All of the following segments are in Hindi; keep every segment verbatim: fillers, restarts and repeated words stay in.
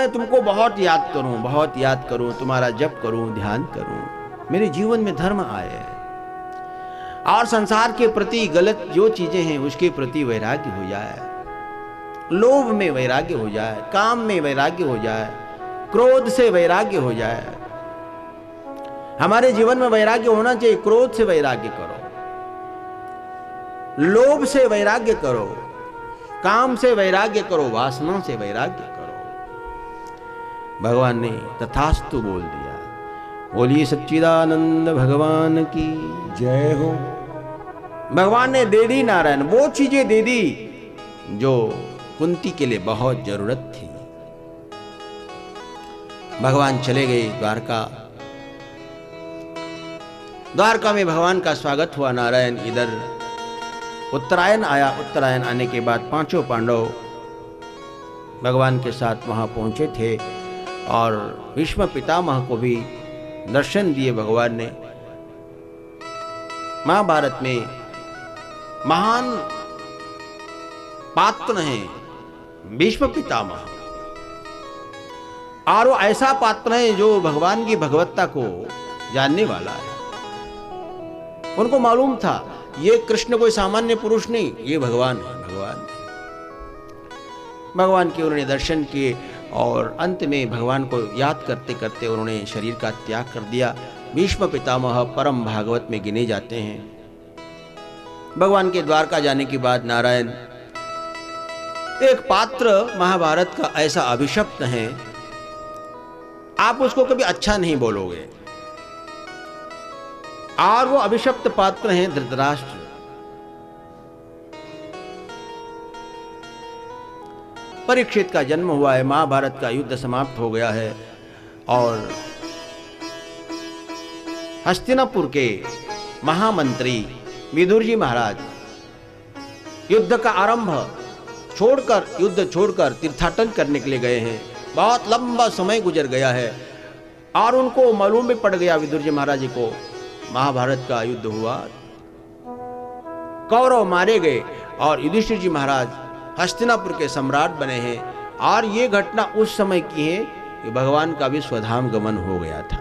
मैं तुमको बहुत याद करूं, बहुत याद करूं, तुम्हारा जप करूं, ध्यान करूं, मेरे जीवन में धर्म आए और संसार के प्रति गलत जो चीजें हैं उसके प्रति वैराग्य हो जाए, लोभ में वैराग्य हो जाए, काम में वैराग्य हो जाए, क्रोध से वैराग्य हो जाए। हमारे जीवन में वैराग्य होना चाहिए। क्रोध से वैराग्य करो, लोभ से वैराग्य करो, काम से वैराग्य करो, वासना से वैराग्य करो। भगवान ने तथास्तु बोल दिया। बोलिए सच्चिदानंद भगवान की जय हो। भगवान ने दे दी नारायण, वो चीजें दे दी जो कुंती के लिए बहुत जरूरत थी। भगवान चले गए द्वारका। द्वारका में भगवान का स्वागत हुआ। नारायण इधर उत्तरायण आया। उत्तरायण आने के बाद पांचों पांडव भगवान के साथ वहां पहुंचे थे और भीष्म पितामह को भी दर्शन दिए भगवान ने। महाभारत में महान पात्र हैं भीष्म पितामह, और वो ऐसा पात्र है जो भगवान की भगवत्ता को जानने वाला है। उनको मालूम था ये कृष्ण कोई सामान्य पुरुष नहीं, ये भगवान है। भगवान भगवान के उन्होंने दर्शन किए और अंत में भगवान को याद करते करते उन्होंने शरीर का त्याग कर दिया। भीष्म पितामह परम भागवत में गिने जाते हैं। भगवान के द्वारका जाने के बाद नारायण एक पात्र महाभारत का ऐसा अभिशप्त है, आप उसको कभी अच्छा नहीं बोलोगे, और वो अभिशप्त पात्र हैं धृतराष्ट्र। परीक्षित का जन्म हुआ है, महाभारत का युद्ध समाप्त हो गया है और हस्तिनापुर के महामंत्री विदुर जी महाराज युद्ध का आरंभ छोड़कर युद्ध छोड़कर तीर्थाटन करने के लिए गए हैं। बहुत लंबा समय गुजर गया है और उनको मालूम भी पड़ गया विदुर जी महाराज जी को महाभारत का युद्ध हुआ, कौरव मारे गए और युधिष्ठिर जी महाराज हस्तिनापुर के सम्राट बने हैं। और ये घटना उस समय की है कि भगवान का भी स्वधाम गमन हो गया था।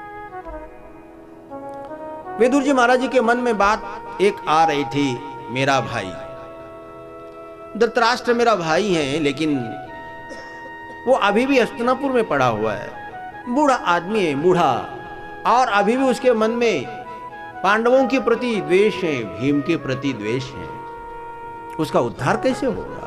विदुर जी महाराज जी के मन में बात एक आ रही थी, मेरा भाई धृतराष्ट्र मेरा भाई है, लेकिन वो अभी भी हस्तिनापुर में पड़ा हुआ है, बूढ़ा आदमी है, बूढ़ा, और अभी भी उसके मन में पांडवों के प्रति द्वेष है, भीम के प्रति द्वेष है। उसका उद्धार कैसे होगा?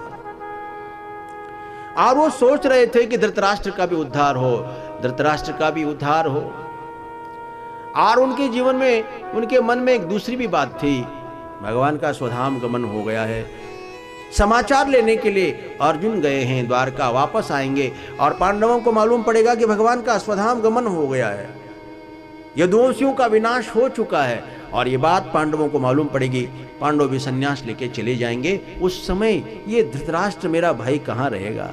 और वो सोच रहे थे कि धृतराष्ट्र का भी उद्धार हो, धृतराष्ट्र का भी उद्धार हो। और उनके जीवन में, उनके मन में एक दूसरी भी बात थी, भगवान का स्वधाम गमन हो गया है। समाचार लेने के लिए अर्जुन गए हैं द्वारका, वापस आएंगे और पांडवों को मालूम पड़ेगा कि भगवान का स्वधाम गमन हो गया है, यदुवंशियों का विनाश हो चुका है, और ये बात पांडवों को मालूम पड़ेगी। पांडव भी संन्यास लेके चले जाएंगे। उस समय ये धृतराष्ट्र मेरा भाई कहां रहेगा?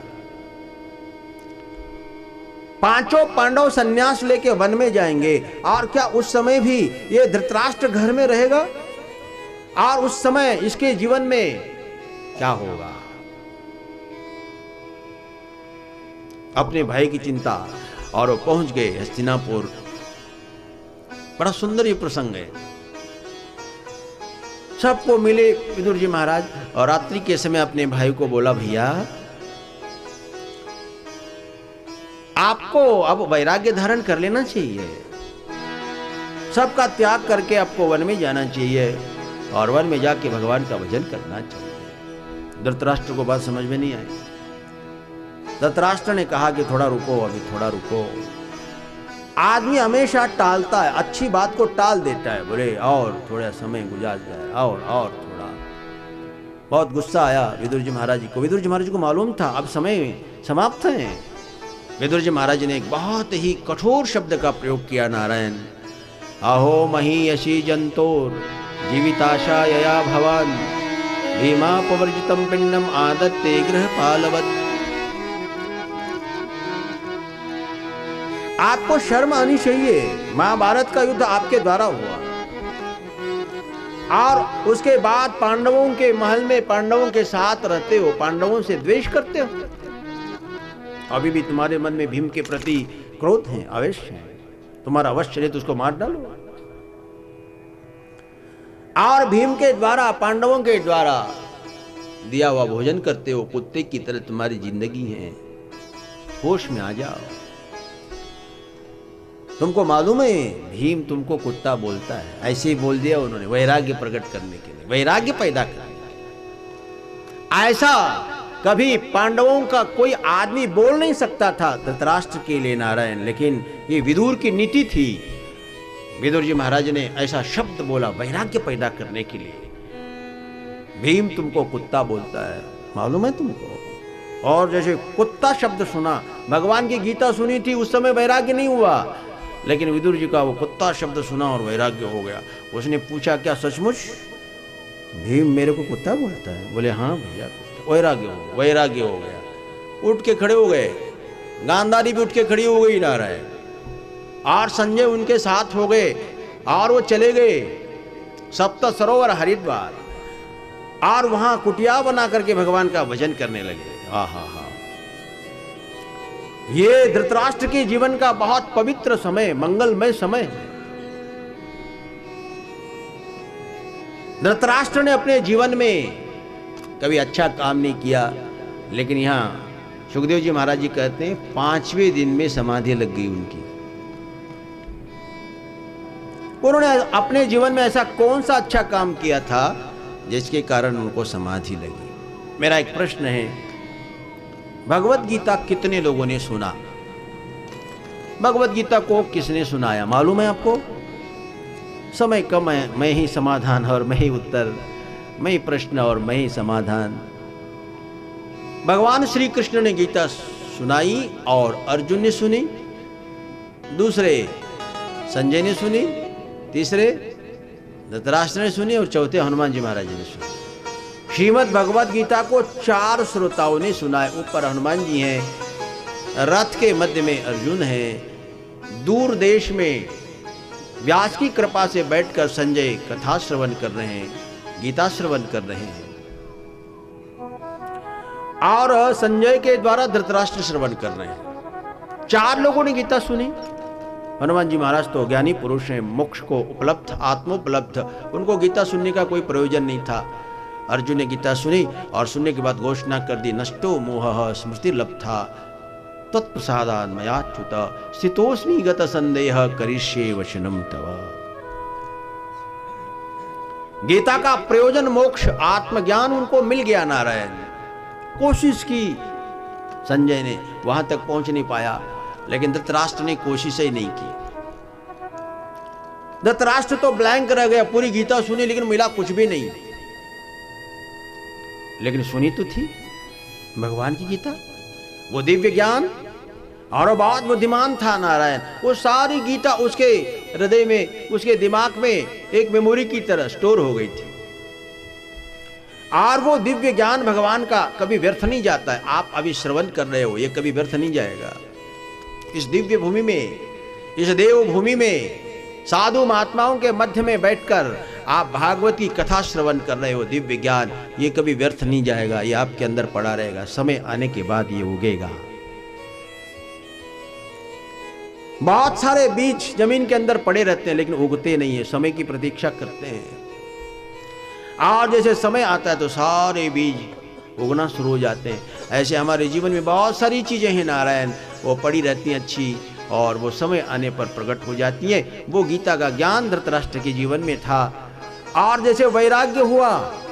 पांचों पांडव संन्यास लेके वन में जाएंगे, और क्या उस समय भी ये धृतराष्ट्र घर में रहेगा? और उस समय इसके जीवन में क्या होगा? अपने भाई की चिंता, और वो पहुंच गए हस्तिनापुर। बड़ा सुंदर ये प्रसंग है। सबको मिले विदुर जी महाराज, और रात्रि के समय अपने भाई को बोला, भैया आपको अब वैराग्य धारण कर लेना चाहिए, सबका त्याग करके आपको वन में जाना चाहिए और वन में जाके भगवान का भजन करना चाहिए। धृतराष्ट्र को बात समझ में नहीं आई। धृतराष्ट्र ने कहा कि थोड़ा रुको, अभी थोड़ा रुको। आदमी हमेशा टालता है, अच्छी बात को टाल देता है, बोले और थोड़ा समय गुजार जाए, और और थोड़ा। बहुत गुस्सा आया विदुर जी महाराज जी को। विदुर जी महाराज जी को मालूम था अब समय समाप्त है। विदुर जी महाराज ने एक बहुत ही कठोर शब्द का प्रयोग किया, नारायण, अहो महीयसी जंतोर जीविताशा यया भवान भीमापवर्जितम पिंडम आदत्ते गृहपालवत्। आपको शर्म आनी चाहिए, महाभारत का युद्ध आपके द्वारा हुआ, और उसके बाद पांडवों के महल में पांडवों के साथ रहते हो, पांडवों से द्वेष करते हो। अभी भी तुम्हारे मन में भीम के प्रति क्रोध है, आवेश है, तुम्हारा अवश्य चले तो उसको मार डालो। और भीम के द्वारा, पांडवों के द्वारा दिया हुआ भोजन करते हो, कुत्ते की तरह तुम्हारी जिंदगी है, होश में आ जाओ। तुमको मालूम है भीम तुमको कुत्ता बोलता है, ऐसे ही बोल दिया उन्होंने वैराग्य प्रकट करने के लिए, वैराग्य पैदा करने। ऐसा कभी पांडवों का कोई आदमी बोल नहीं सकता था धृतराष्ट्र के लिए नारायण, लेकिन ये विदुर की नीति थी। विदुर जी महाराज ने ऐसा शब्द बोला वैराग्य पैदा करने के लिए, भीम तुमको कुत्ता बोलता है, मालूम है तुमको। और जैसे कुत्ता शब्द सुना, भगवान की गीता सुनी थी, उस समय वैराग्य नहीं हुआ, लेकिन विदुर जी का वो कुत्ता शब्द सुना और वैराग्य हो गया। उसने पूछा क्या सचमुच भीम मेरे को कुत्ता बोलता है? बोले हाँ भैया, वैराग्य हो वैराग्य हो गया। उठ के खड़े हो गए, गांधारी भी उठ के खड़ी हो गई नारायण, और संजय उनके साथ हो गए और वो चले गए सप्त सरोवर हरिद्वार, और वहां कुटिया बना करके भगवान का भजन करने लगे। हा हा हा ये धृतराष्ट्र के जीवन का बहुत पवित्र समय, मंगलमय समय है। धृतराष्ट्र ने अपने जीवन में कभी अच्छा काम नहीं किया, लेकिन यहां सुखदेव जी महाराज जी कहते हैं पांचवें दिन में समाधि लग गई उनकी। उन्होंने अपने जीवन में ऐसा कौन सा अच्छा काम किया था जिसके कारण उनको समाधि लगी? मेरा एक प्रश्न है, भगवत गीता कितने लोगों ने सुना? भगवत गीता को किसने सुनाया मालूम है आपको? समय कम है, मैं ही समाधान और मैं ही उत्तर, मैं ही प्रश्न और मैं ही समाधान। भगवान श्री कृष्ण ने गीता सुनाई और अर्जुन ने सुनी, दूसरे संजय ने सुनी, तीसरे धृतराष्ट्र ने सुनी और चौथे हनुमान जी महाराज ने सुनी। श्रीमद् भगवत गीता को चार श्रोताओं ने सुना है। ऊपर हनुमान जी हैं, रथ के मध्य में अर्जुन है, दूर देश में व्यास की कृपा से बैठकर संजय कथा श्रवण कर रहे हैं, गीता श्रवण कर रहे हैं, और संजय के द्वारा धृतराष्ट्र श्रवण कर रहे हैं। चार लोगों ने गीता सुनी। हनुमान जी महाराज तो ज्ञानी पुरुष हैं, मोक्ष को उपलब्ध, आत्मोपलब्ध, उनको गीता सुनने का कोई प्रयोजन नहीं था। अर्जुन ने गीता सुनी और सुनने के बाद घोषणा कर दी, नष्टो मोहः स्मृतिर्लब्धा तत्प्रसादान् मयाच्युत स्थितोऽस्मि गत संदेह करिष्ये वचनं तव। गीता का प्रयोजन मोक्ष, आत्मज्ञान उनको मिल गया नारायण। कोशिश की संजय ने, वहां तक पहुंच नहीं पाया, लेकिन धृतराष्ट्र ने कोशिश ही नहीं की। धृतराष्ट्र तो ब्लैंक रह गया, पूरी गीता सुनी लेकिन मिला कुछ भी नहीं। लेकिन सुनी तो थी भगवान की गीता, वो दिव्य ज्ञान, और बहुत बुद्धिमान था नारायण। वो सारी गीता उसके हृदय में, उसके दिमाग में एक मेमोरी की तरह स्टोर हो गई थी, और वो दिव्य ज्ञान भगवान का कभी व्यर्थ नहीं जाता है। आप अभी श्रवण कर रहे हो, ये कभी व्यर्थ नहीं जाएगा। इस दिव्य भूमि में, इस देव भूमि में, साधु महात्माओं के मध्य में बैठकर आप भागवत की कथा श्रवण कर रहे हो, दिव्य ज्ञान, ये कभी व्यर्थ नहीं जाएगा, ये आपके अंदर पड़ा रहेगा। समय आने के बाद ये उगेगा। बहुत सारे बीज जमीन के अंदर पड़े रहते हैं लेकिन उगते नहीं है, समय की प्रतीक्षा करते हैं। और जैसे समय आता है तो सारे बीज उगना शुरू हो जाते हैं। ऐसे हमारे जीवन में बहुत सारी चीजें हैं नारायण, वो पड़ी रहती हैं अच्छी, और वो समय आने पर प्रकट हो जाती हैं। वो गीता का ज्ञान धृतराष्ट्र के जीवन में था। और जैसे वैराग्य हुआ,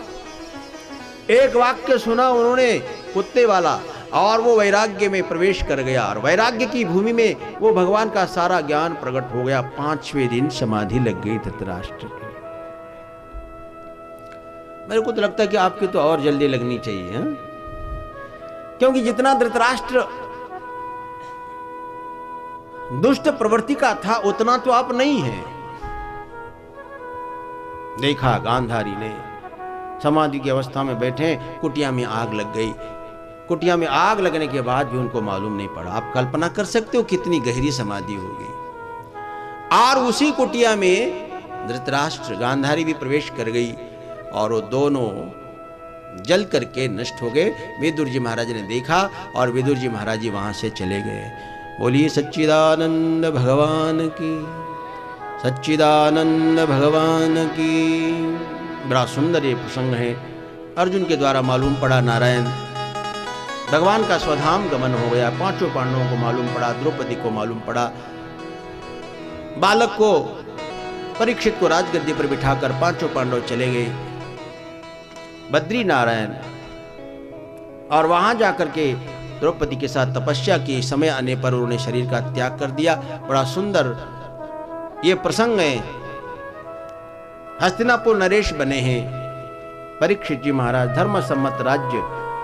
एक वाक्य सुना उन्होंने कुत्ते वाला, और वो वैराग्य में प्रवेश कर गया, और वैराग्य की भूमि में वो भगवान का सारा ज्ञान प्रकट हो गया। पांचवें दिन समाधि लग गई धृतराष्ट्र की। मेरे को तो लगता है कि आपकी तो और जल्दी लगनी चाहिए, है? क्योंकि जितना धृतराष्ट्र दुष्ट प्रवृत्ति का था उतना तो आप नहीं है। देखा गांधारी ने, समाधि की अवस्था में बैठे, कुटिया में आग लग गई। कुटिया में आग लगने के बाद भी उनको मालूम नहीं पड़ा। आप कल्पना कर सकते हो कितनी गहरी समाधि होगी। और उसी कुटिया में धृतराष्ट्र, गांधारी भी प्रवेश कर गई, और वो दोनों जल करके नष्ट हो गए। विदुर जी महाराज ने देखा और विदुर जी महाराज जी वहां से चले गए। बोलिए सच्चिदानंद भगवान की, सच्चिदानंद भगवान की। बड़ा सुंदर ये प्रसंग है। अर्जुन के द्वारा मालूम पड़ा नारायण भगवान का स्वधाम गमन हो गया। पांचों पांडवों को मालूम पड़ा, द्रौपदी को मालूम पड़ा, बालक को परीक्षित को राजगद्दी पर बिठाकर पांचों पांडव चले गए बद्री नारायण, और वहां जाकर के द्रौपदी के साथ तपस्या की। समय आने पर उन्होंने शरीर का त्याग कर दिया। बड़ा सुंदर ये प्रसंग है। हस्तिनापुर नरेश बने हैं परीक्षित जी महाराज, धर्म सम्मत राज्य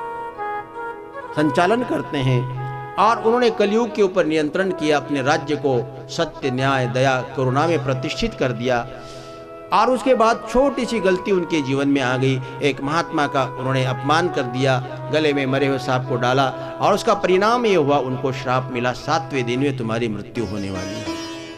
संचालन करते हैं और उन्होंने कलयुग के ऊपर नियंत्रण किया। अपने राज्य को सत्य, न्याय, दया, करुणा में प्रतिष्ठित कर दिया। और उसके बाद छोटी सी गलती उनके जीवन में आ गई। एक महात्मा का उन्होंने अपमान कर दिया, गले में मरे हुए सांप को डाला और उसका परिणाम ये हुआ उनको श्राप मिला, सातवें दिन में तुम्हारी मृत्यु होने वाली है।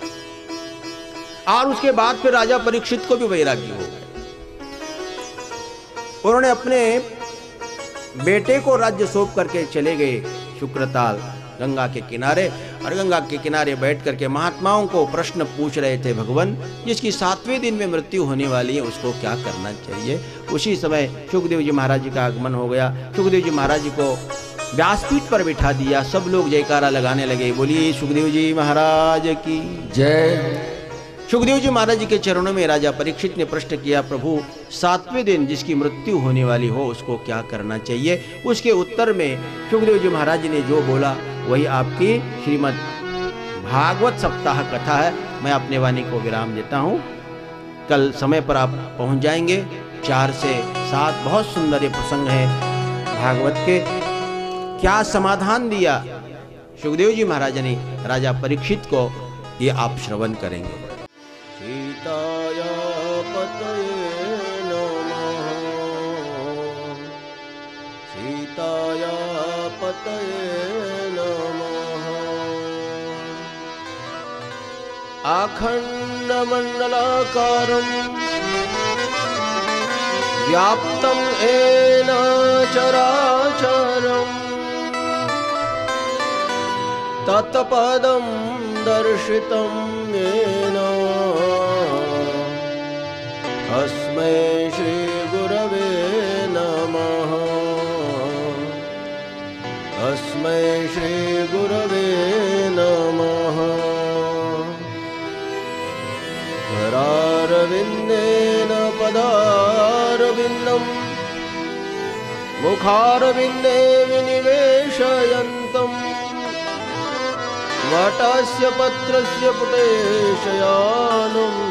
और उसके बाद फिर राजा परीक्षित को भी वैराग्य हो गया। उन्होंने अपने बेटे को राज्य सौंप करके चले गए शुक्रताल गंगा के किनारे, और गंगा के किनारे बैठ करके महात्माओं को प्रश्न पूछ रहे थे, भगवान जिसकी सातवें दिन में मृत्यु होने वाली है उसको क्या करना चाहिए। उसी समय सुखदेव जी महाराज जी का आगमन हो गया। सुखदेव जी महाराज जी को व्यासपीठ पर बिठा दिया। सब लोग जयकारा लगाने लगे, बोलिए सुखदेव जी महाराज की जय। सुखदेव जी महाराज जी के चरणों में राजा परीक्षित ने प्रश्न किया, प्रभु सातवें दिन जिसकी मृत्यु होने वाली हो उसको क्या करना चाहिए। उसके उत्तर में सुखदेव जी महाराज जी ने जो बोला वही आपकी श्रीमद् भागवत सप्ताह कथा है। मैं अपने वाणी को विराम देता हूँ। कल समय पर आप पहुँच जाएंगे। चार से सात बहुत सुंदर ये प्रसंग है भागवत के। क्या समाधान दिया सुखदेव जी महाराज ने राजा परीक्षित को, ये आप श्रवण करेंगे। सीताया पतये नमः, सीताया पतये नमः। अखण्डमण्डलाकारं व्याप्तं येन चराचरं तत्पदं दर्शितं येन तस्मै श्री गुरवे नमः, तस्मै श्री गुरवे नमः। करारविन्देन पदारविन्दं मुखारविन्दे विनिवेशयन्तं वटस्य पत्रस्य पुटेशयानं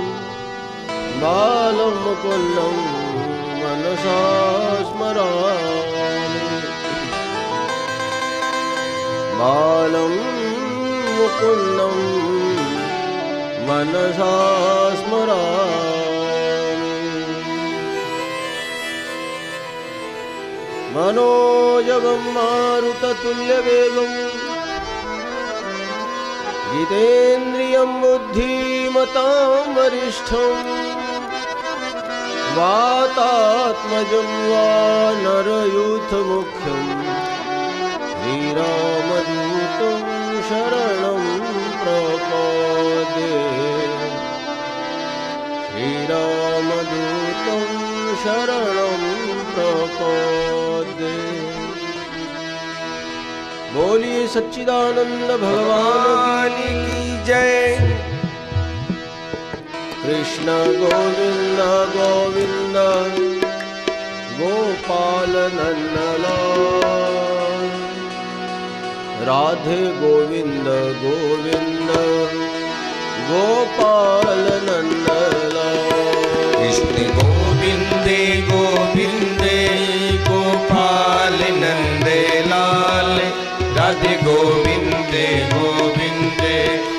बालं मुकुन्दं मनसा स्मरामि, बालं मुकुन्दं मनसा स्मरामि। मनोजवं मारुततुल्यवेगं जितेन्द्रियं बुद्धिमतां वरिष्ठं वातात्मजं वानरयूथमुख्यं श्रीरामदूतं शरणं प्रपद्ये, श्रीरामदूतं शरणं प्रपद्ये। बोलिए सच्चिदानंद भगवान की जय। कृष्ण गोविंद गोविंद गोपाल नंदलाल, राधे गोविंद गोविंद गोपाल नंदलाल। कृष्ण गोविंदे गोविंदे गोपाल नंदलाल, राधे गोविंदे गोविंदे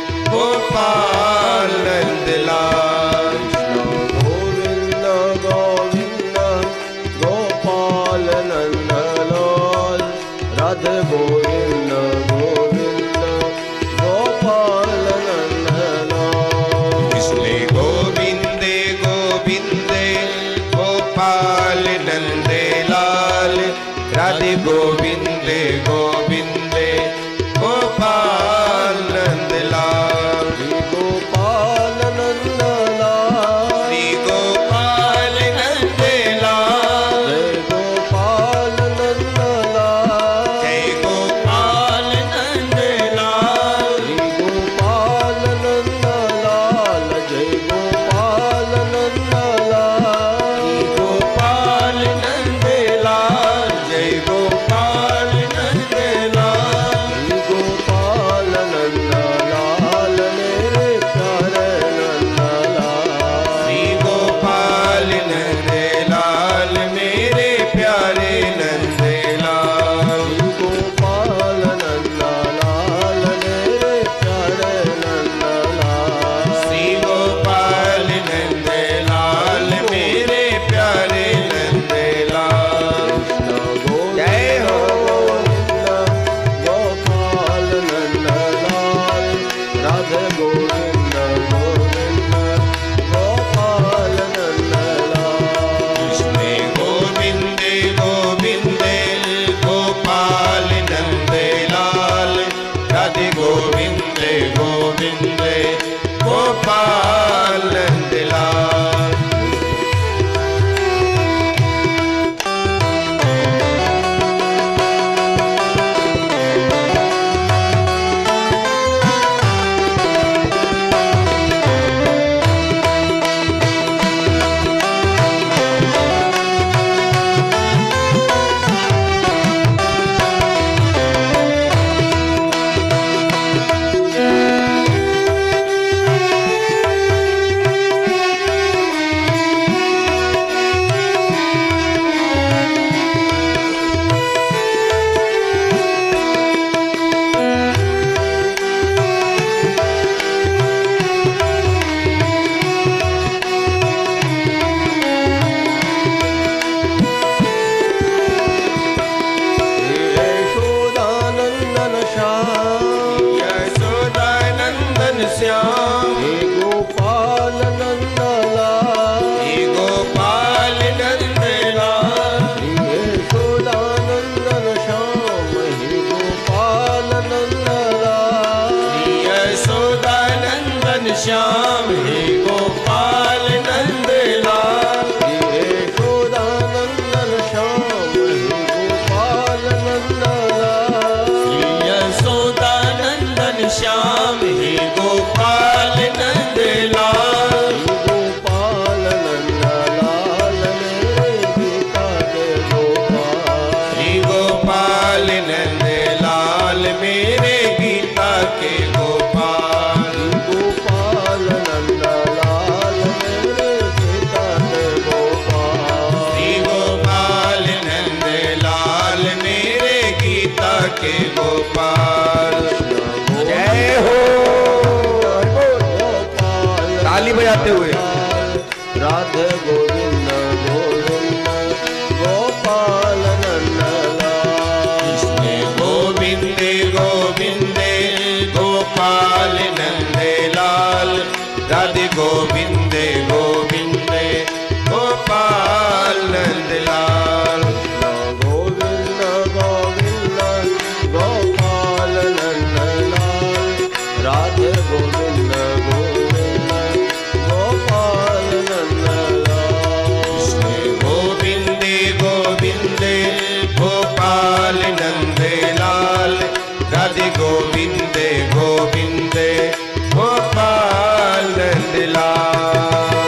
गोपाल नंदलाल। गोविंद गोविंद गोपाल नंदलाल, राधे गोविंद गोविंद गोपाल नंदलाल। कृष्ण गोविंद गोविंद गोपाल नंदलाल। कृष्ण गोविंदे गोविंदे गोपाल नंदलाल। राधे गोविंदे गोविंदे गोपाल नंदलाल। श्याम हे गोपाल नंदलाल। हे गोपाल नंदलाल। हे यशोदानंदन श्याम हे गोपाल नंदलाल। श्री यशोदानंदन श्याम हे गोपाल नंदलाल। हे यशोदानंदन श्याम हे गोपाल नंदलाल। श्री यशोदानंदन श्याम हे गोपाल नंदलाल। गोपाल नंदलाल मेरे गीता के गोपाल। श्री गोपाल नंदलाल मेरे गीता के गोपाल। गोपाल नंदलाल मेरे गीता के गोपाल। श्री गोपाल नंदलाल मेरे गीता के गोपाल। जय हो। ताली बजाते हुए राधे गोविंद गोविंद गोपाल नंदलाल। कृष्ण गोविंदे गोविंदे गोपाल नंदलाल। राधे गोविंदे गोविंदे गोपाल नंदलाल। गोविंद गोविंद गोपाल नंदलाल। राधे गोविंद गोविंद गोपाल नंदलाल। कृष्ण गोविंदे गोविंदे गोपाल नंदलाल। राधे गोविंदे गोविंदे गोपाल नंदलाल।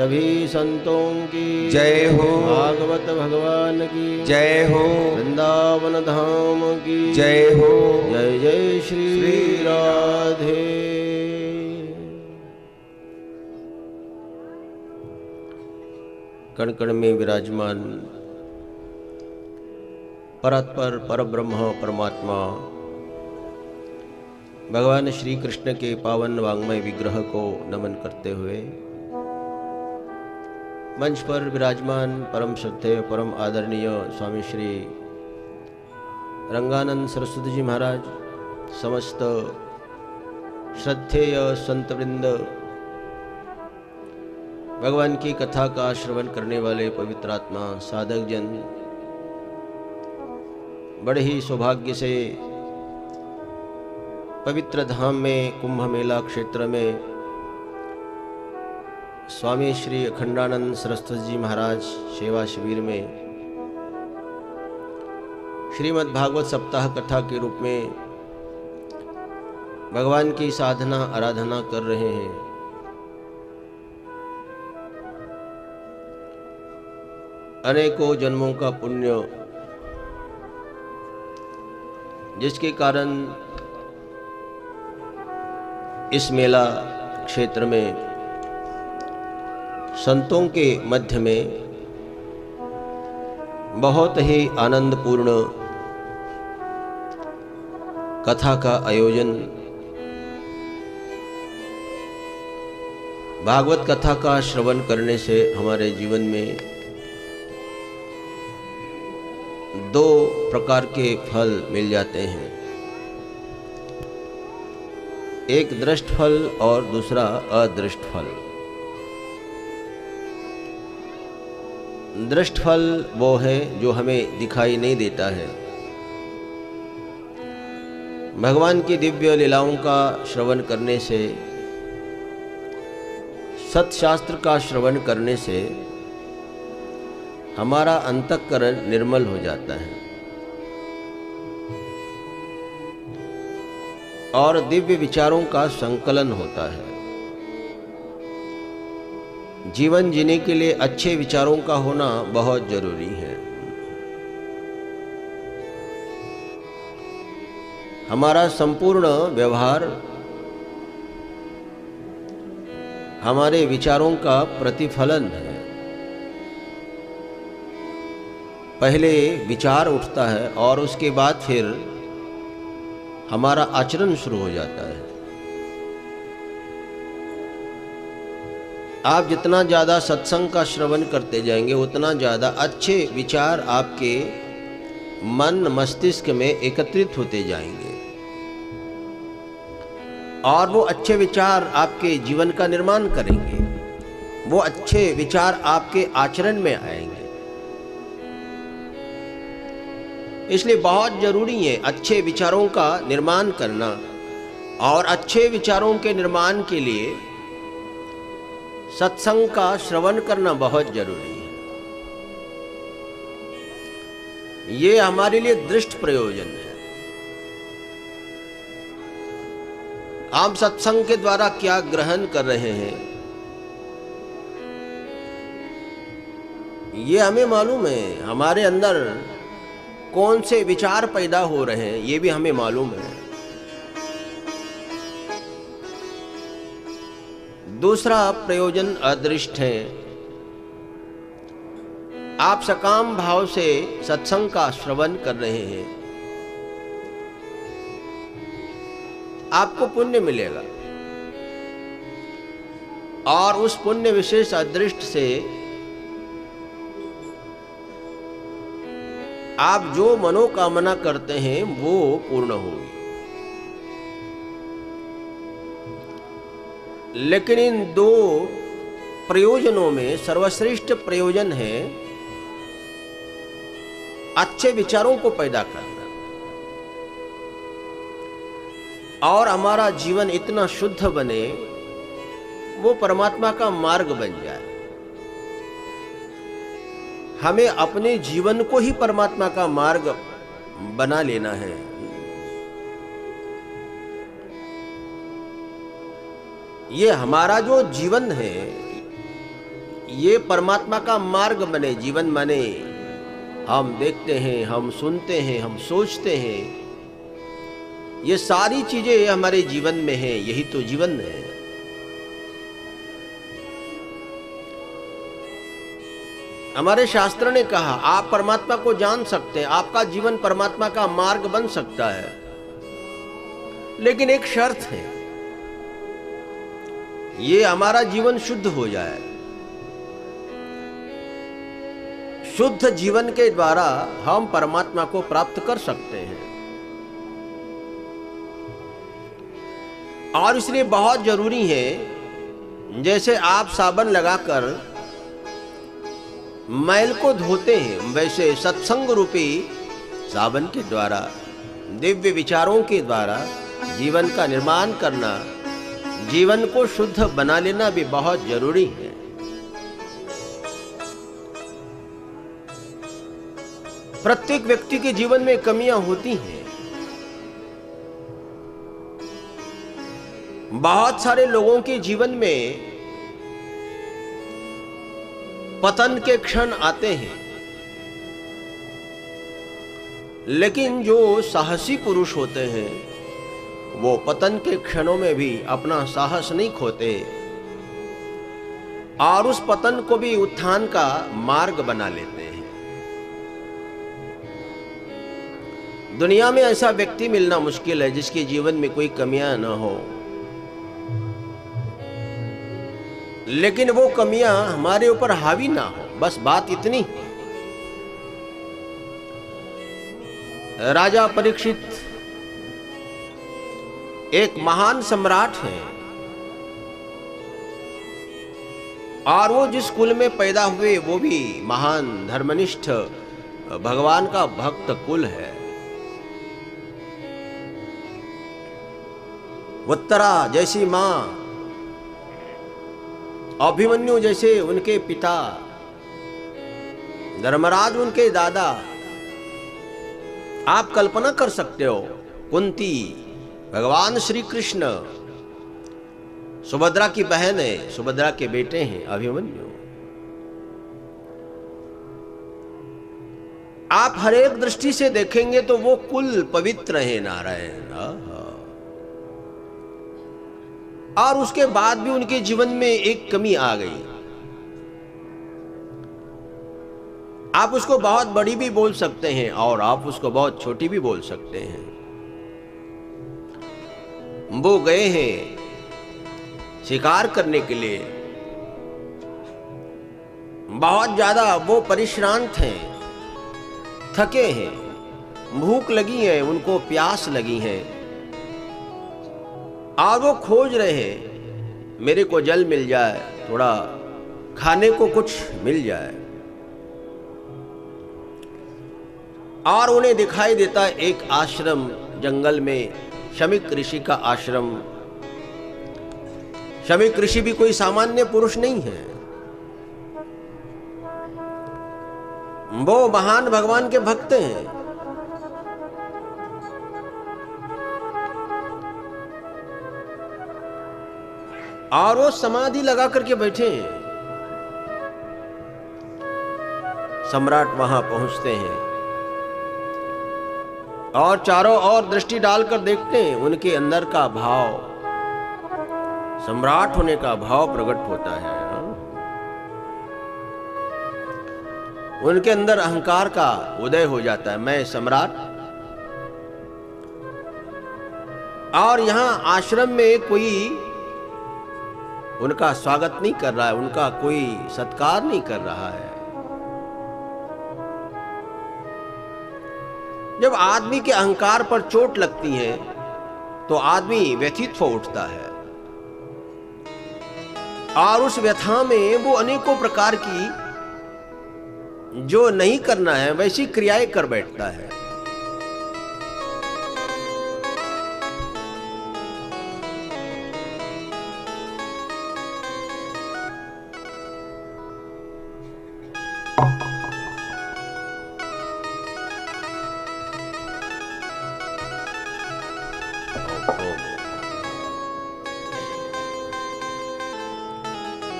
सभी संतों की जय हो। भागवत भगवान की जय हो। वृंदावन धाम की जय हो। जय जय श्री श्री राधे। कण कण में विराजमान परात्पर परब्रह्म परमात्मा भगवान श्री कृष्ण के पावन वांग्मय विग्रह को नमन करते हुए मंच पर विराजमान परम श्रद्धेय परम आदरणीय स्वामी श्री रंगानंद सरस्वती जी महाराज, समस्त श्रद्धेय संतवृंद, भगवान की कथा का श्रवण करने वाले पवित्र आत्मा साधक जन, बड़े ही सौभाग्य से पवित्र धाम में कुंभ मेला क्षेत्र में स्वामी श्री अखंडानंद सरस्वती जी महाराज सेवा शिविर में श्रीमद् भागवत सप्ताह कथा के रूप में भगवान की साधना आराधना कर रहे हैं। अनेकों जन्मों का पुण्य जिसके कारण इस मेला क्षेत्र में संतों के मध्य में बहुत ही आनंदपूर्ण कथा का आयोजन, भागवत कथा का श्रवण करने से हमारे जीवन में दो प्रकार के फल मिल जाते हैं, एक दृष्ट फल और दूसरा अदृष्ट फल। दृष्ट फल वो है जो हमें दिखाई नहीं देता है। भगवान की दिव्य लीलाओं का श्रवण करने से, सत्शास्त्र का श्रवण करने से हमारा अंतःकरण निर्मल हो जाता है और दिव्य विचारों का संकलन होता है। जीवन जीने के लिए अच्छे विचारों का होना बहुत जरूरी है। हमारा संपूर्ण व्यवहार हमारे विचारों का प्रतिफलन है। पहले विचार उठता है और उसके बाद फिर हमारा आचरण शुरू हो जाता है। आप जितना ज़्यादा सत्संग का श्रवण करते जाएंगे उतना ज़्यादा अच्छे विचार आपके मन मस्तिष्क में एकत्रित होते जाएंगे और वो अच्छे विचार आपके जीवन का निर्माण करेंगे। वो अच्छे विचार आपके आचरण में आएंगे। इसलिए बहुत जरूरी है अच्छे विचारों का निर्माण करना और अच्छे विचारों के निर्माण के लिए सत्संग का श्रवण करना बहुत जरूरी है। ये हमारे लिए दृष्ट प्रयोजन है। आप सत्संग के द्वारा क्या ग्रहण कर रहे हैं ये हमें मालूम है। हमारे अंदर कौन से विचार पैदा हो रहे हैं ये भी हमें मालूम है। दूसरा प्रयोजन अदृष्ट है। आप सकाम भाव से सत्संग का श्रवण कर रहे हैं, आपको पुण्य मिलेगा और उस पुण्य विशेष अदृष्ट से आप जो मनोकामना करते हैं वो पूर्ण होगी। लेकिन इन दो प्रयोजनों में सर्वश्रेष्ठ प्रयोजन है अच्छे विचारों को पैदा करना और हमारा जीवन इतना शुद्ध बने वो परमात्मा का मार्ग बन जाए। हमें अपने जीवन को ही परमात्मा का मार्ग बना लेना है। ये हमारा जो जीवन है ये परमात्मा का मार्ग बने, जीवन बने। हम देखते हैं, हम सुनते हैं, हम सोचते हैं, ये सारी चीजें हमारे जीवन में हैं, यही तो जीवन है। हमारे शास्त्र ने कहा आप परमात्मा को जान सकते हैं, आपका जीवन परमात्मा का मार्ग बन सकता है, लेकिन एक शर्त है, ये हमारा जीवन शुद्ध हो जाए। शुद्ध जीवन के द्वारा हम परमात्मा को प्राप्त कर सकते हैं। और इसलिए बहुत जरूरी है, जैसे आप साबुन लगाकर मैल को धोते हैं, वैसे सत्संग रूपी साबुन के द्वारा, दिव्य विचारों के द्वारा जीवन का निर्माण करना, जीवन को शुद्ध बना लेना भी बहुत जरूरी है। प्रत्येक व्यक्ति के जीवन में कमियां होती हैं। बहुत सारे लोगों के जीवन में पतन के क्षण आते हैं, लेकिन जो साहसी पुरुष होते हैं वो पतन के क्षणों में भी अपना साहस नहीं खोते और उस पतन को भी उत्थान का मार्ग बना लेते हैं। दुनिया में ऐसा व्यक्ति मिलना मुश्किल है जिसके जीवन में कोई कमियां न हो, लेकिन वो कमियां हमारे ऊपर हावी ना हो, बस बात इतनी। राजा परीक्षित एक महान सम्राट है और वो जिस कुल में पैदा हुए वो भी महान धर्मनिष्ठ भगवान का भक्त कुल है। उत्तरा जैसी मां, अभिमन्यु जैसे उनके पिता, धर्मराज उनके दादा। आप कल्पना कर सकते हो, कुंती भगवान श्री कृष्ण, सुभद्रा की बहन है, सुभद्रा के बेटे हैं अभिमन्यु। आप हर एक दृष्टि से देखेंगे तो वो कुल पवित्र है, नारायण। और उसके बाद भी उनके जीवन में एक कमी आ गई। आप उसको बहुत बड़ी भी बोल सकते हैं और आप उसको बहुत छोटी भी बोल सकते हैं। वो गए हैं शिकार करने के लिए, बहुत ज्यादा वो परिश्रांत हैं, थके हैं, भूख लगी है, उनको प्यास लगी है और वो खोज रहे हैं मेरे को जल मिल जाए, थोड़ा खाने को कुछ मिल जाए। और उन्हें दिखाई देता है एक आश्रम जंगल में, शमीक ऋषि का आश्रम। शमीक ऋषि भी कोई सामान्य पुरुष नहीं है, वो महान भगवान के भक्त हैं। और वो समाधि लगा करके बैठे हैं। सम्राट वहां पहुंचते हैं और चारों ओर दृष्टि डालकर देखते हैं, उनके अंदर का भाव, सम्राट होने का भाव प्रकट होता है। उनके अंदर अहंकार का उदय हो जाता है, मैं सम्राट। और यहां आश्रम में कोई उनका स्वागत नहीं कर रहा है, उनका कोई सत्कार नहीं कर रहा है। जब आदमी के अहंकार पर चोट लगती है तो आदमी व्यथित हो उठता है और उस व्यथा में वो अनेकों प्रकार की जो नहीं करना है वैसी क्रियाएं कर बैठता है।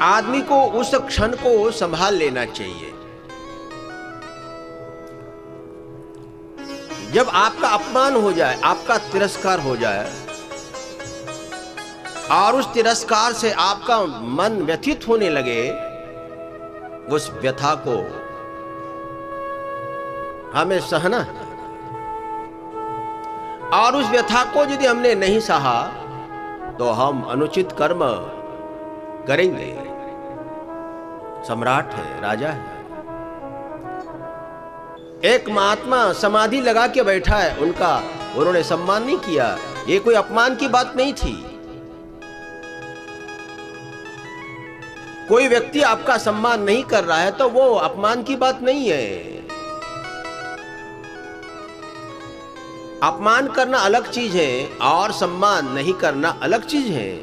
आदमी को उस क्षण को संभाल लेना चाहिए। जब आपका अपमान हो जाए, आपका तिरस्कार हो जाए और उस तिरस्कार से आपका मन व्यथित होने लगे, उस व्यथा को हमें सहना है। और उस व्यथा को यदि हमने नहीं सहा तो हम अनुचित कर्म करेंगे। सम्राट है, राजा है। एक महात्मा समाधि लगा के बैठा है, उनका उन्होंने सम्मान नहीं किया। ये कोई अपमान की बात नहीं थी। कोई व्यक्ति आपका सम्मान नहीं कर रहा है तो वो अपमान की बात नहीं है। अपमान करना अलग चीज है और सम्मान नहीं करना अलग चीज है।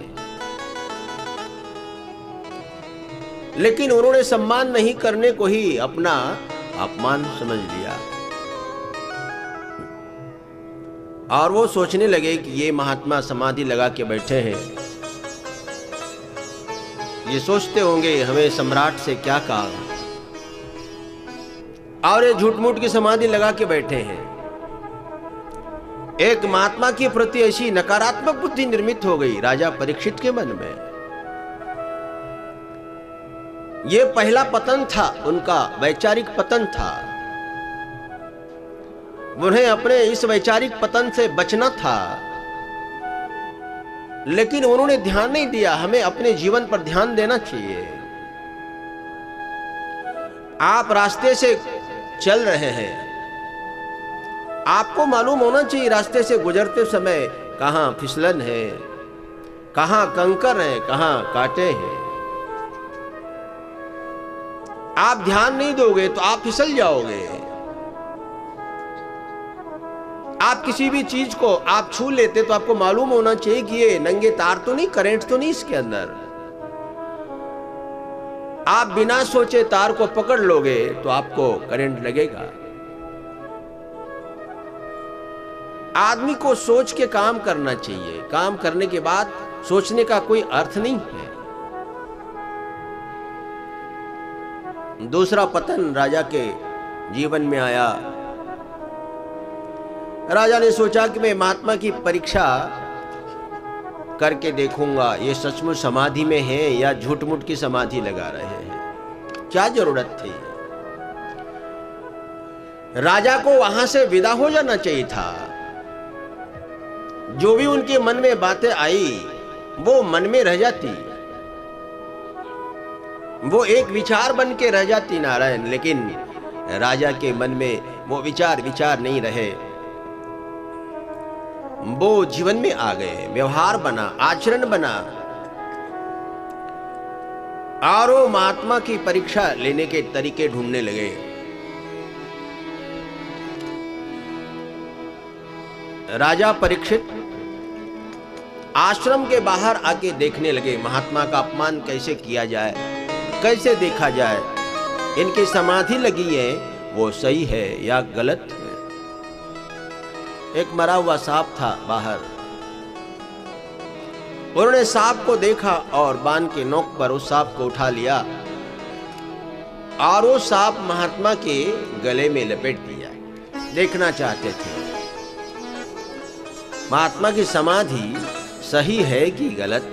लेकिन उन्होंने सम्मान नहीं करने को ही अपना अपमान समझ लिया और वो सोचने लगे कि ये महात्मा समाधि लगा के बैठे हैं, ये सोचते होंगे हमें सम्राट से क्या काम, और ये झूठ मूठ की समाधि लगा के बैठे हैं। एक महात्मा के प्रति ऐसी नकारात्मक बुद्धि निर्मित हो गई राजा परीक्षित के मन में। यह पहला पतन था, उनका वैचारिक पतन था। उन्हें अपने इस वैचारिक पतन से बचना था, लेकिन उन्होंने ध्यान नहीं दिया। हमें अपने जीवन पर ध्यान देना चाहिए। आप रास्ते से चल रहे हैं, आपको मालूम होना चाहिए रास्ते से गुजरते समय कहां फिसलन है, कहां कंकर है, कहां कांटे हैं। आप ध्यान नहीं दोगे तो आप फिसल जाओगे। आप किसी भी चीज को आप छू लेते तो आपको मालूम होना चाहिए कि ये नंगे तार तो नहीं, करंट तो नहीं इसके अंदर। आप बिना सोचे तार को पकड़ लोगे तो आपको करंट लगेगा। आदमी को सोच के काम करना चाहिए। काम करने के बाद सोचने का कोई अर्थ नहीं है। दूसरा पतन राजा के जीवन में आया। राजा ने सोचा कि मैं महात्मा की परीक्षा करके देखूंगा, ये सचमुच समाधि में है या झूठ मूठ की समाधि लगा रहे हैं। क्या जरूरत थी? राजा को वहां से विदा हो जाना चाहिए था। जो भी उनके मन में बातें आई वो मन में रह जाती, वो एक विचार बन के रह जाती नारायण। लेकिन राजा के मन में वो विचार विचार नहीं रहे, वो जीवन में आ गए, व्यवहार बना, आचरण बना। और वो महात्मा की परीक्षा लेने के तरीके ढूंढने लगे। राजा परीक्षित आश्रम के बाहर आके देखने लगे महात्मा का अपमान कैसे किया जाए, कैसे देखा जाए, इनकी समाधि लगी है वो सही है या गलत है। एक मरा हुआ सांप था बाहर। उन्होंने सांप को देखा और बांध के नोक पर उस सांप को उठा लिया और वो सांप महात्मा के गले में लपेट दिया। देखना चाहते थे महात्मा की समाधि सही है कि गलत।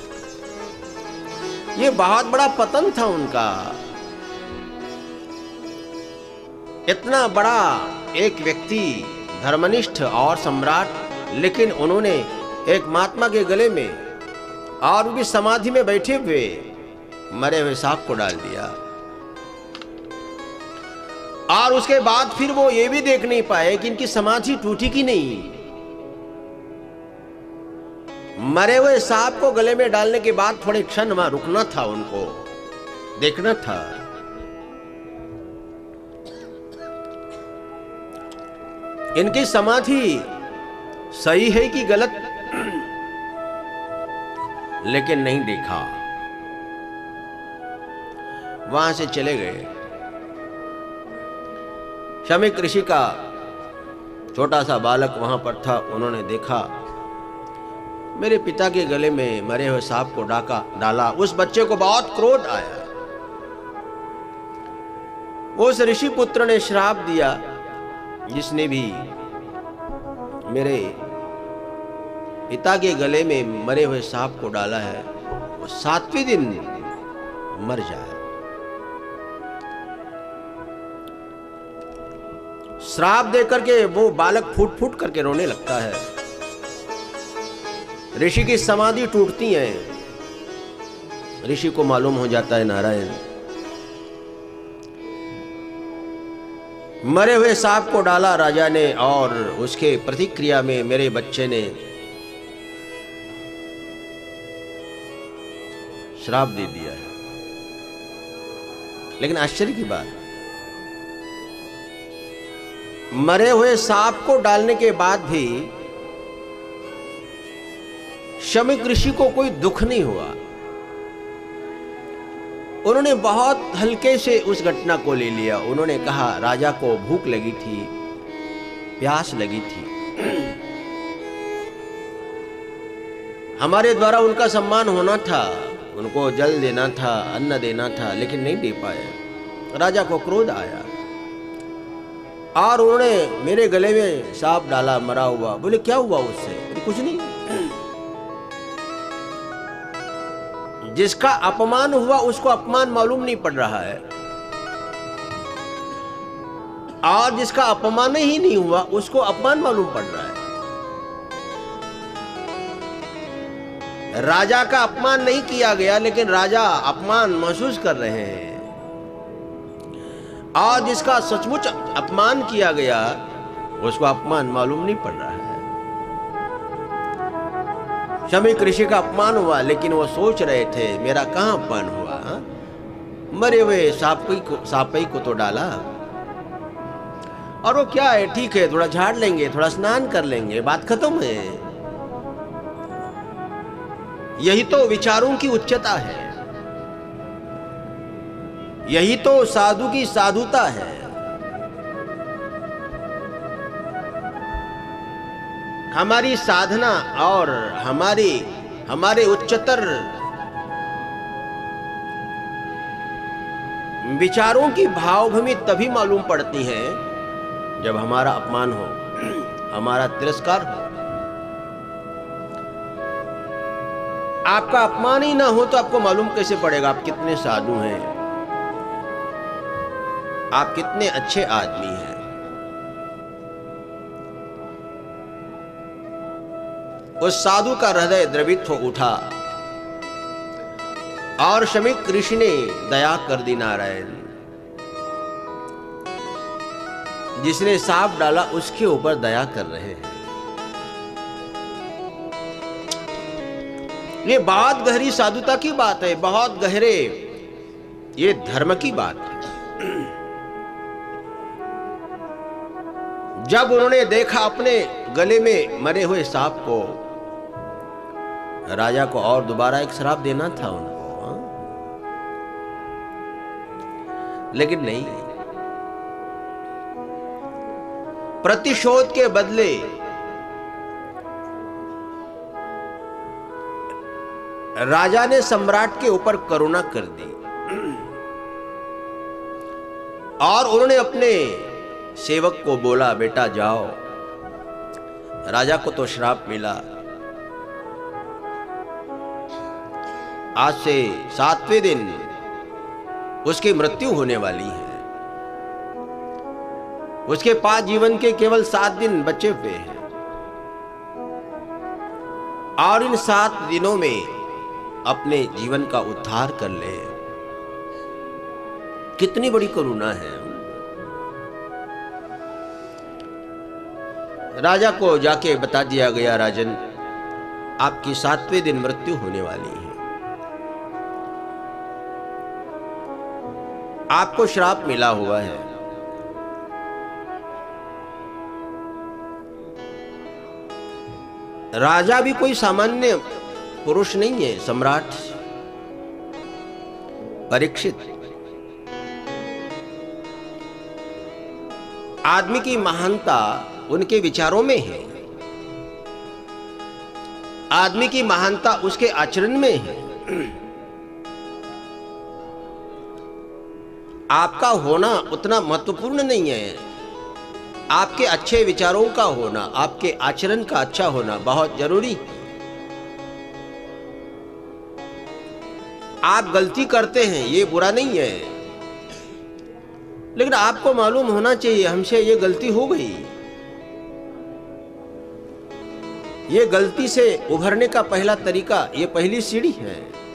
ये बहुत बड़ा पतन था उनका। इतना बड़ा एक व्यक्ति, धर्मनिष्ठ और सम्राट, लेकिन उन्होंने एक महात्मा के गले में और उनकी समाधि में बैठे हुए मरे हुए सांप को डाल दिया। और उसके बाद फिर वो ये भी देख नहीं पाए कि इनकी समाधि टूटी कि नहीं। मरे हुए सांप को गले में डालने के बाद थोड़े क्षण वहां रुकना था, उनको देखना था। इनकी समाधि सही है कि गलत, लेकिन नहीं देखा। वहां से चले गए। शमीक ऋषि का छोटा सा बालक वहां पर था। उन्होंने देखा मेरे पिता के गले में मरे हुए सांप को डाका डाला। उस बच्चे को बहुत क्रोध आया। उस ऋषि पुत्र ने श्राप दिया, जिसने भी मेरे पिता के गले में मरे हुए सांप को डाला है वो सातवें दिन मर जाए। श्राप देकर के वो बालक फूट फूट करके रोने लगता है। ऋषि की समाधि टूटती है। ऋषि को मालूम हो जाता है नारायण मरे हुए सांप को डाला राजा ने, और उसके प्रतिक्रिया में मेरे बच्चे ने श्राप दे दिया है। लेकिन आश्चर्य की बात, मरे हुए सांप को डालने के बाद भी शमीक ऋषि को कोई दुख नहीं हुआ। उन्होंने बहुत हल्के से उस घटना को ले लिया। उन्होंने कहा राजा को भूख लगी थी, प्यास लगी थी, हमारे द्वारा उनका सम्मान होना था, उनको जल देना था, अन्न देना था, लेकिन नहीं दे पाए। राजा को क्रोध आया और उन्होंने मेरे गले में सांप डाला मरा हुआ। बोले क्या हुआ उससे? बोले कुछ नहीं। जिसका अपमान हुआ उसको अपमान मालूम नहीं पड़ रहा है, और जिसका अपमान ही नहीं हुआ उसको अपमान मालूम पड़ रहा है। राजा का अपमान नहीं किया गया, लेकिन राजा अपमान महसूस कर रहे हैं, और जिसका सचमुच अपमान किया गया उसको अपमान मालूम नहीं पड़ रहा है। शमीक ऋषि का अपमान हुआ, लेकिन वो सोच रहे थे मेरा कहां अपमान हुआ, हा? मरे हुए सांप को सांप को तो डाला, और वो क्या है, ठीक है थोड़ा झाड़ लेंगे, थोड़ा स्नान कर लेंगे, बात खत्म है। यही तो विचारों की उच्चता है, यही तो साधु की साधुता है। हमारी साधना और हमारी हमारे उच्चतर विचारों की भावभूमि तभी मालूम पड़ती है जब हमारा अपमान हो, हमारा तिरस्कार हो। आपका अपमान ही ना हो तो आपको मालूम कैसे पड़ेगा आप कितने साधु हैं, आप कितने अच्छे आदमी हैं। उस साधु का हृदय द्रवित हो उठा और शमीक ऋषि ने दया कर दी। नारायण जिसने सांप डाला उसके ऊपर दया कर रहे हैं। ये बहुत गहरी साधुता की बात है, बहुत गहरे ये धर्म की बात है। जब उन्होंने देखा अपने गले में मरे हुए सांप को, राजा को और दोबारा एक श्राप देना था उनको, हा? लेकिन नहीं, प्रतिशोध के बदले राजा ने सम्राट के ऊपर करुणा कर दी और उन्होंने अपने सेवक को बोला बेटा जाओ, राजा को तो श्राप मिला, आज से सातवें दिन उसकी मृत्यु होने वाली है, उसके पास जीवन के केवल सात दिन बचे हुए हैं, और इन सात दिनों में अपने जीवन का उद्धार कर ले। कितनी बड़ी करुणा है। राजा को जाके बता दिया गया राजन आपकी सातवें दिन मृत्यु होने वाली है, आपको श्राप मिला हुआ है। राजा भी कोई सामान्य पुरुष नहीं है, सम्राट परीक्षित आदमी की महानता उनके विचारों में है। आदमी की महानता उसके आचरण में है। आपका होना उतना महत्वपूर्ण नहीं है, आपके अच्छे विचारों का होना, आपके आचरण का अच्छा होना बहुत जरूरी है। आप गलती करते हैं ये बुरा नहीं है, लेकिन आपको मालूम होना चाहिए हमसे ये गलती हो गई। ये गलती से उभरने का पहला तरीका, ये पहली सीढ़ी है।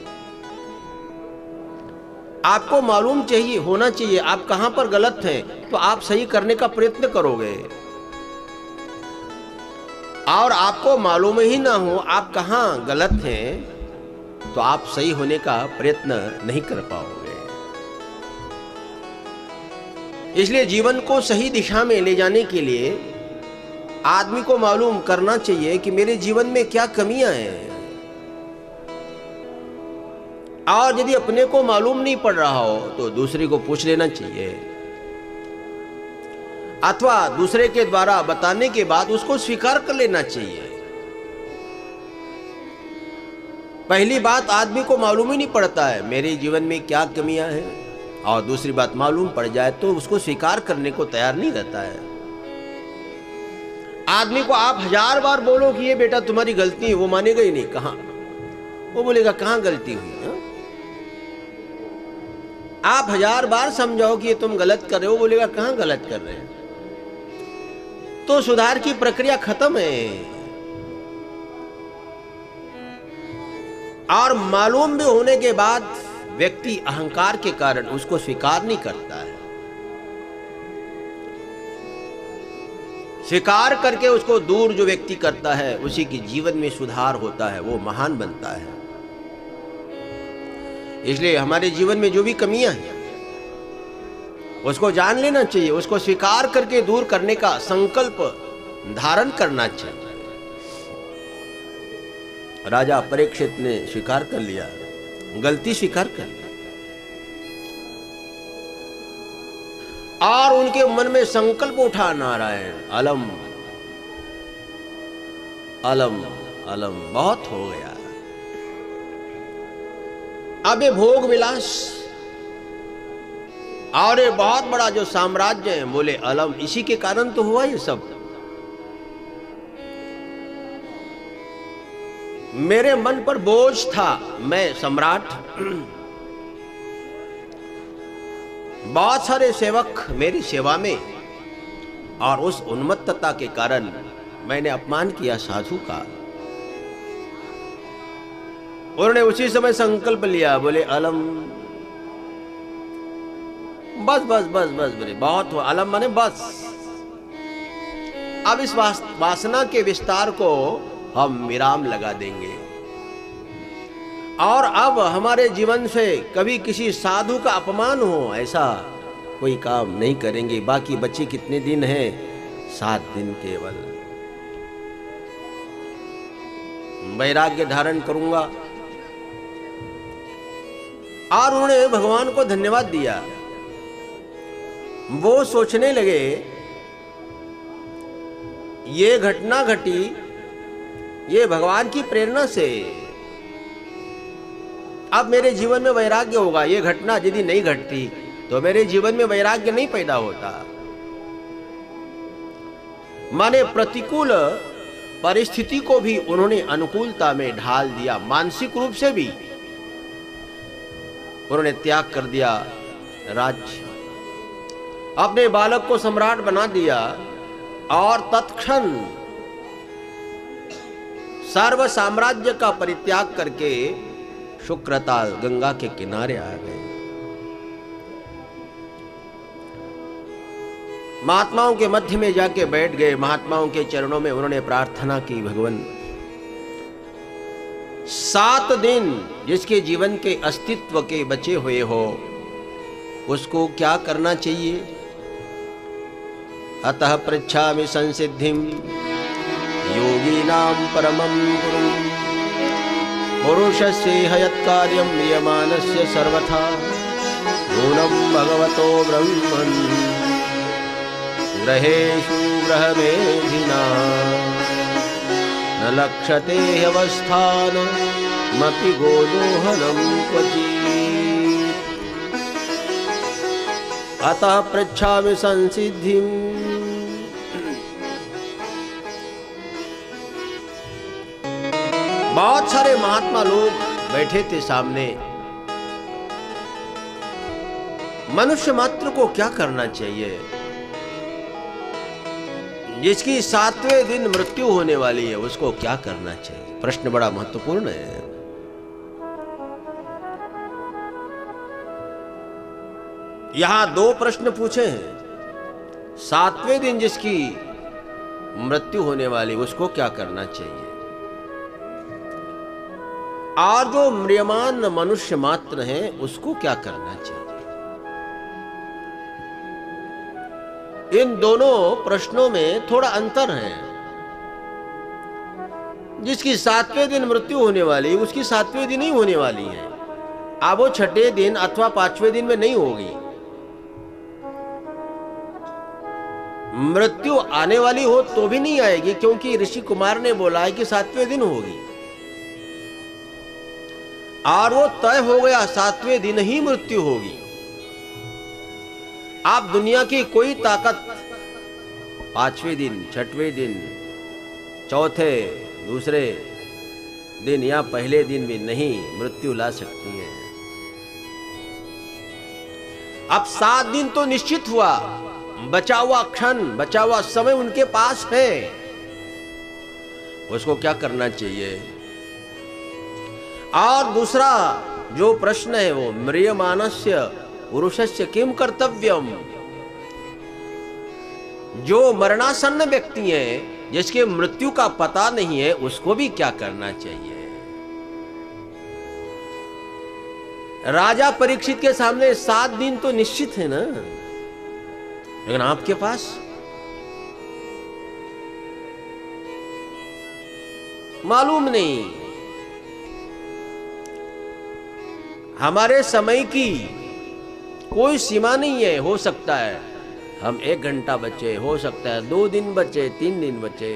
आपको मालूम चाहिए होना चाहिए आप कहां पर गलत हैं, तो आप सही करने का प्रयत्न करोगे। और आपको मालूम ही ना हो आप कहां गलत हैं, तो आप सही होने का प्रयत्न नहीं कर पाओगे। इसलिए जीवन को सही दिशा में ले जाने के लिए आदमी को मालूम करना चाहिए कि मेरे जीवन में क्या कमियां हैं। और यदि अपने को मालूम नहीं पड़ रहा हो तो दूसरे को पूछ लेना चाहिए, अथवा दूसरे के द्वारा बताने के बाद उसको स्वीकार कर लेना चाहिए। पहली बात आदमी को मालूम ही नहीं पड़ता है मेरे जीवन में क्या कमियां हैं, और दूसरी बात मालूम पड़ जाए तो उसको स्वीकार करने को तैयार नहीं रहता है। आदमी को आप हजार बार बोलो कि ये बेटा तुम्हारी गलती है, वो मानेगा ही नहीं। कहां वो बोलेगा कहां गलती हुई है? आप हजार बार समझाओ कि ये तुम गलत कर रहे हो, बोलेगा कहां गलत कर रहे हैं। तो सुधार की प्रक्रिया खत्म है। और मालूम भी होने के बाद व्यक्ति अहंकार के कारण उसको स्वीकार नहीं करता है। स्वीकार करके उसको दूर जो व्यक्ति करता है उसी के जीवन में सुधार होता है, वो महान बनता है। इसलिए हमारे जीवन में जो भी कमियां हैं उसको जान लेना चाहिए, उसको स्वीकार करके दूर करने का संकल्प धारण करना चाहिए। राजा परीक्षित ने स्वीकार कर लिया, गलती स्वीकार कर ली, और उनके मन में संकल्प उठा नारायण अलम अलम अलम, बहुत हो गया। अब ये भोग विलास और ये बहुत बड़ा जो साम्राज्य है, बोले अलम, इसी के कारण तो हुआ ये सब। मेरे मन पर बोझ था, मैं सम्राट, बहुत सारे सेवक मेरी सेवा में, और उस उन्मत्तता के कारण मैंने अपमान किया साधु का। उन्होंने उसी समय संकल्प लिया, बोले अलम, बस बस बस बस, बोले बहुत हुआ। अलम माने बस, अब इस वासना के विस्तार को हम विराम लगा देंगे, और अब हमारे जीवन से कभी किसी साधु का अपमान हो ऐसा कोई काम नहीं करेंगे। बाकी बचे कितने दिन हैं? सात दिन केवल। वैराग्य धारण करूंगा। और उन्होंने भगवान को धन्यवाद दिया। वो सोचने लगे ये घटना घटी ये भगवान की प्रेरणा से, अब मेरे जीवन में वैराग्य होगा। ये घटना यदि नहीं घटती तो मेरे जीवन में वैराग्य नहीं पैदा होता। माने प्रतिकूल परिस्थिति को भी उन्होंने अनुकूलता में ढाल दिया। मानसिक रूप से भी उन्होंने त्याग कर दिया राज्य, अपने बालक को सम्राट बना दिया, और तत्क्षण सर्व साम्राज्य का परित्याग करके शुक्रताल गंगा के किनारे आ गए। महात्माओं के मध्य में जाके बैठ गए। महात्माओं के चरणों में उन्होंने प्रार्थना की, भगवान सात दिन जिसके जीवन के अस्तित्व के बचे हुए हो उसको क्या करना चाहिए? अतः पृच्छामि संसिद्धिं योगीनां परमं गुरुं पुरुषस्य यत्कार्यं क्रियमाणस्य सर्वथा नूनं भगवतो ब्रह्मन् ग्रहेषु ग्रहमेधिना न लक्ष्यते अवस्थानमपि गोदोहनं क्वचित्। अतः पृच्छामि संसिद्धिम्। बहुत सारे महात्मा लोग बैठे थे सामने। मनुष्य मात्र को क्या करना चाहिए? जिसकी सातवें दिन मृत्यु होने वाली है उसको क्या करना चाहिए? प्रश्न बड़ा महत्वपूर्ण है। यहां दो प्रश्न पूछे हैं। सातवें दिन जिसकी मृत्यु होने वाली उसको क्या करना चाहिए, और जो म्रियमान मनुष्य मात्र है उसको क्या करना चाहिए। इन दोनों प्रश्नों में थोड़ा अंतर है। जिसकी सातवें दिन मृत्यु होने वाली उसकी सातवें दिन ही होने वाली है। अब वो छठे दिन अथवा पांचवें दिन में नहीं होगी। मृत्यु आने वाली हो तो भी नहीं आएगी, क्योंकि ऋषि कुमार ने बोला है कि सातवें दिन होगी, और वो तय हो गया सातवें दिन ही मृत्यु होगी। आप दुनिया की कोई ताकत पांचवें दिन, छठवें दिन, चौथे, दूसरे दिन या पहले दिन भी नहीं मृत्यु ला सकती है। अब सात दिन तो निश्चित हुआ, बचा हुआ क्षण, बचा हुआ समय उनके पास है। उसको क्या करना चाहिए? और दूसरा जो प्रश्न है वो म्रियमानस्य पुरुषस्य किम कर्तव्यम। जो मरणासन्न व्यक्ति है, जिसके मृत्यु का पता नहीं है, उसको भी क्या करना चाहिए? राजा परीक्षित के सामने सात दिन तो निश्चित है ना, लेकिन आपके पास मालूम नहीं। हमारे समय की कोई सीमा नहीं है। हो सकता है हम एक घंटा बचे, हो सकता है दो दिन बचे, तीन दिन बचे।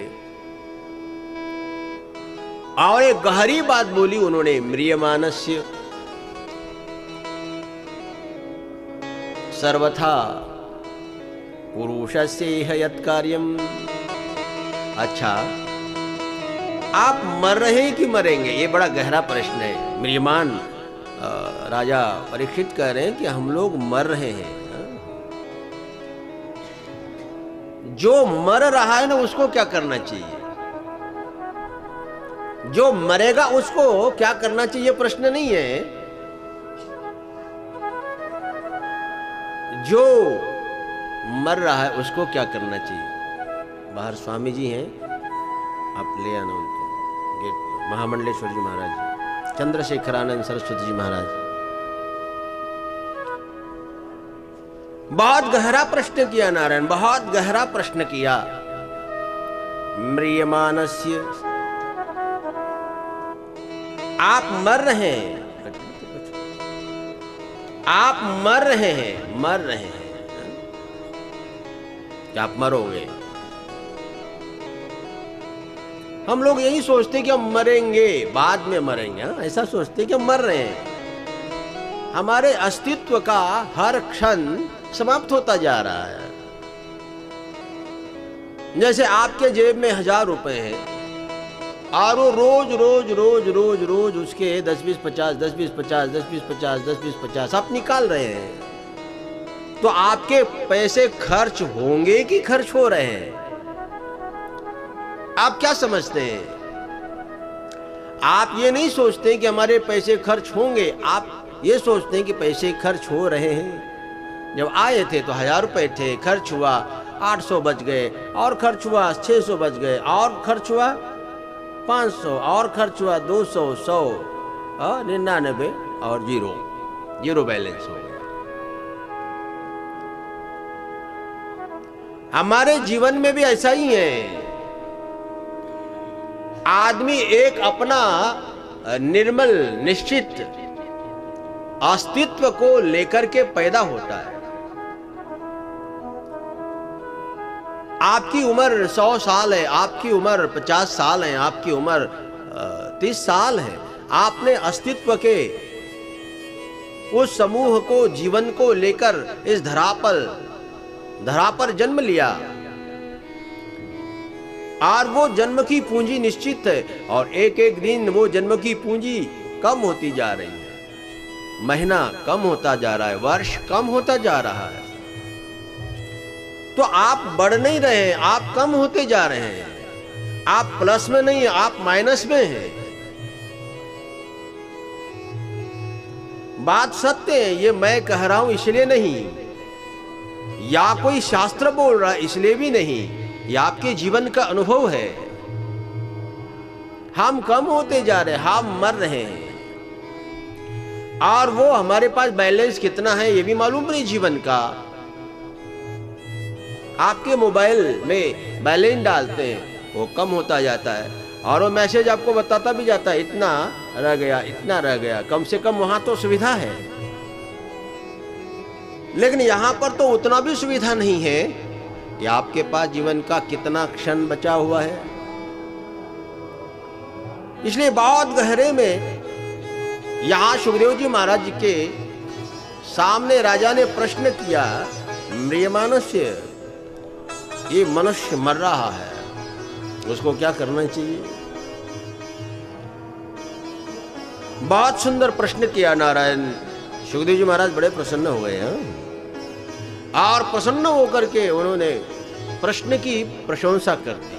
और एक गहरी बात बोली उन्होंने, म्रियमानस्य सर्वथा पुरुषस्य यत् कार्यम। अच्छा, आप मर रहे हैं कि मरेंगे? ये बड़ा गहरा प्रश्न है। म्रियमान राजा परीक्षित कह रहे हैं कि हम लोग मर रहे हैं। जो मर रहा है ना उसको क्या करना चाहिए? जो मरेगा उसको क्या करना चाहिए प्रश्न नहीं है। जो मर रहा है उसको क्या करना चाहिए? बाहर स्वामी जी हैं, आप ले आना उनको गेट पर। महामंडलेश्वर जी महाराज जी, चंद्रशेखरानंद सरस्वती जी महाराज। बहुत गहरा प्रश्न किया नारायण, बहुत गहरा प्रश्न किया। म्रियमानस्य, आप मर रहे हैं, आप मर रहे हैं, मर रहे हैं क्या आप मरोगे? हम लोग यही सोचते कि हम मरेंगे, बाद में मरेंगे। ऐसा सोचते कि हम मर रहे हैं। हमारे अस्तित्व का हर क्षण समाप्त होता जा रहा है। जैसे आपके जेब में हजार रुपए हैं और वो रोज रोज रोज रोज रोज उसके दस बीस पचास दस बीस पचास दस बीस पचास दस बीस पचास आप निकाल रहे हैं, तो आपके पैसे खर्च होंगे कि खर्च हो रहे हैं? आप क्या समझते हैं? आप ये नहीं सोचते कि हमारे पैसे खर्च होंगे, आप ये सोचते हैं कि पैसे खर्च हो रहे हैं। जब आए थे तो हजार रुपए थे, खर्च हुआ आठ सौ बच गए, और खर्च हुआ छह सौ बच गए, और खर्च हुआ पाँच सौ, और खर्च हुआ दो सौ, सौ, निन्यानबे और जीरो, जीरो बैलेंस हो गया। हमारे जीवन में भी ऐसा ही है। आदमी एक अपना निर्मल निश्चित अस्तित्व को लेकर के पैदा होता है। आपकी उम्र सौ साल है, आपकी उम्र पचास साल है, आपकी उम्र तीस साल है। आपने अस्तित्व के उस समूह को, जीवन को लेकर इस धरा पर धरा पर जन्म लिया और वो जन्म की पूंजी निश्चित है और एक एक दिन वो जन्म की पूंजी कम होती जा रही है। महीना कम होता जा रहा है, वर्ष कम होता जा रहा है। तो आप बढ़ नहीं रहे हैं, आप कम होते जा रहे हैं। आप प्लस में नहीं, आप माइनस में हैं। बात सत्य है, ये मैं कह रहा हूं इसलिए नहीं, या कोई शास्त्र बोल रहा है इसलिए भी नहीं, यह आपके जीवन का अनुभव है। हम कम होते जा रहे हैं, हम मर रहे हैं और वो हमारे पास बैलेंस कितना है ये भी मालूम नहीं जीवन का। आपके मोबाइल में बैलेंस डालते हैं, वो कम होता जाता है और वो मैसेज आपको बताता भी जाता है इतना रह गया, इतना रह गया। कम से कम वहां तो सुविधा है, लेकिन यहां पर तो उतना भी सुविधा नहीं है कि आपके पास जीवन का कितना क्षण बचा हुआ है। इसलिए बहुत गहरे में यहां सुखदेव जी महाराज जी के सामने राजा ने प्रश्न किया, म्रियमानस्य, ये मनुष्य मर रहा है, उसको क्या करना चाहिए? बहुत सुंदर प्रश्न किया नारायण। सुखदेव जी महाराज बड़े प्रसन्न हो गए हैं और प्रसन्न होकर के उन्होंने प्रश्न की प्रशंसा कर दी।